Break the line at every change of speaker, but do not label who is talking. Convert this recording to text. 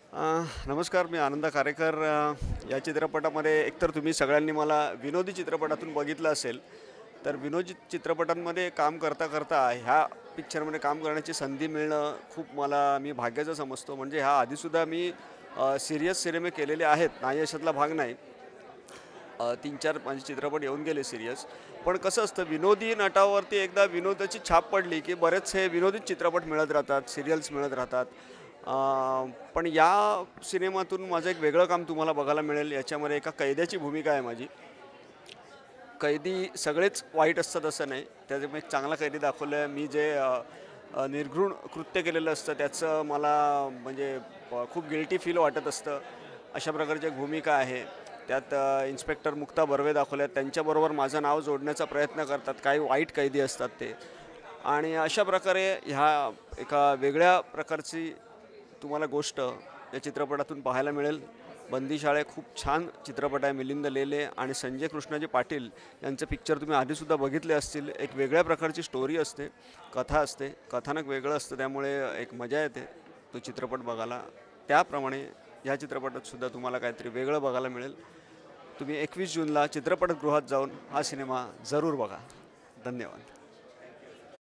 नमस्कार, मी आनंद कारेकर. या चित्रपटामध्ये एकतर तुम्ही सगळ्यांनी मला विनोदी चित्रपटातून बघितलं असेल, तर विनोदी चित्रपटांमध्ये काम करता करता ह्या पिक्चरमध्ये काम करण्याची संधी मिळणं खूप मी भाग्याचं समजतो. म्हणजे ह्या आधीसुद्धा मी सीरियस सिनेमे केलेले आहेत, नाही अशातला भाग नाही. 3-4 माझे चित्रपट येऊन गेले सीरियस. पण कसं असतं, विनोदी नटावरती एकदा विनोदाची छाप पडली, की बरेचसे विनोदी चित्रपट मिळत राहतात, सीरियल्स मिळत राहतात. पण या सिनेमातून माझं एक वेगळं काम तुम्हाला बघायला मिळेल. याच्यामध्ये एका कैद्याची भूमिका आहे माझी. कैदी सगळेच वाईट असतात असं नाही. त्याच्यामध्ये एक चांगला कैदी दाखवला आहे. मी जे अ, अ, निर्घृण कृत्य केलेलं असतं त्याचं मला म्हणजे खूप गिल्टी फील वाटत असतं. अशा प्रकारची एक भूमिका आहे. त्यात इन्स्पेक्टर मुक्ता बर्वे दाखवल्या आहेत. त्यांच्याबरोबर माझं नाव जोडण्याचा प्रयत्न करतात. काही वाईट कैदी असतात ते. आणि अशा प्रकारे ह्या एका वेगळ्या प्रकारची तुम्हाला गोष्ट या चित्रपटातून पाहायला मिळेल. बंदीशाळा खूप छान चित्रपट आहे. मिलिंद लेले आणि संजय कृष्णाजी पाटील यांचे पिक्चर तुम्ही आधीसुद्धा बघितले असतील. एक वेगळ्या प्रकारची स्टोरी असते, कथा असते, कथानक वेगळं असतं, त्यामुळे एक मजा येते तो चित्रपट बघायला. त्याप्रमाणे ह्या चित्रपटातसुद्धा तुम्हाला काहीतरी वेगळं बघायला मिळेल. तुम्ही 21 जूनला चित्रपटगृहात जाऊन हा सिनेमा जरूर बघा. धन्यवाद.